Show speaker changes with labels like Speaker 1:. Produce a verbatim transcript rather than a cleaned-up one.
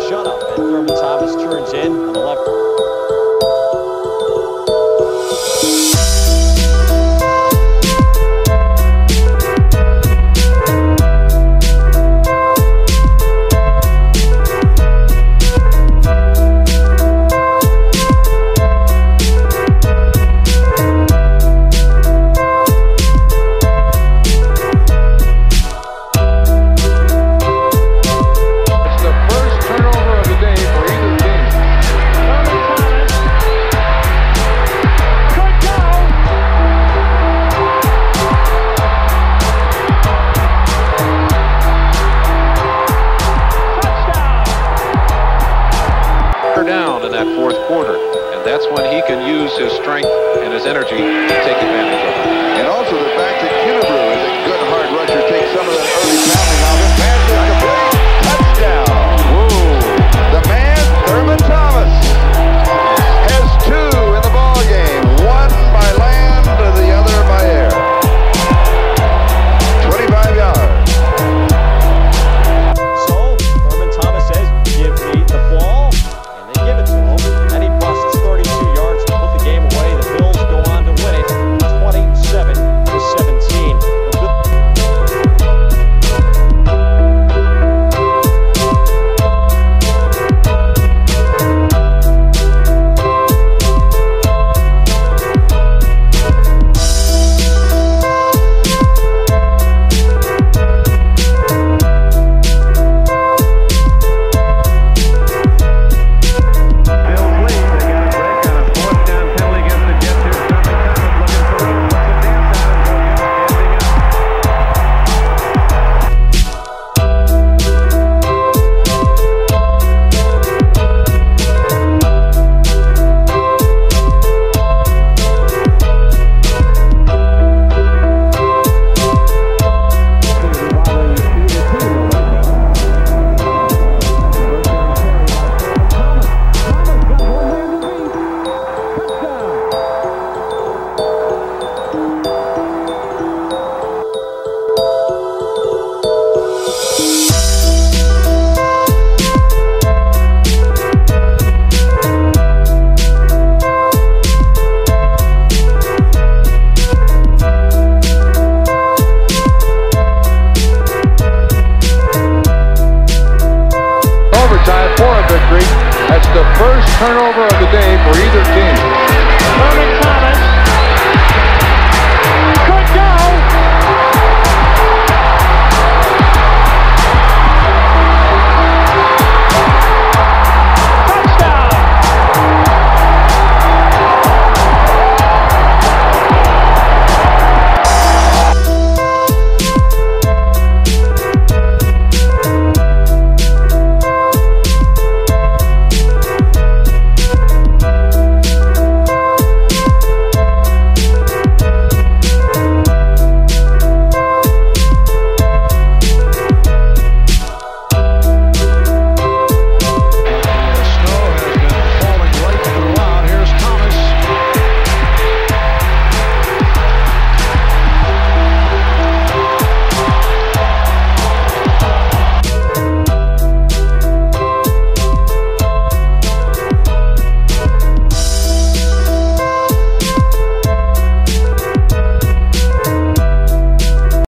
Speaker 1: shutout, and Thurman Thomas turns in on the left.
Speaker 2: Down in that fourth quarter, and that's when he can use his strength and his energy to take advantage of it.
Speaker 3: And also the fact that Killebrew is a good hard rusher, takes some of that early pounding off him. Passes it complete. Touchdown. Whoa. The man, Thurman Thomas, has two in the ball game. One by land, the other by air. twenty-five yards.
Speaker 1: So, Thurman Thomas says, give me the ball. Give it to him, and he busts thirty-two yards to put the game away. The Bills go on to win it twenty-seven to seventeen.
Speaker 3: For a victory. That's the first turnover of the day for either team.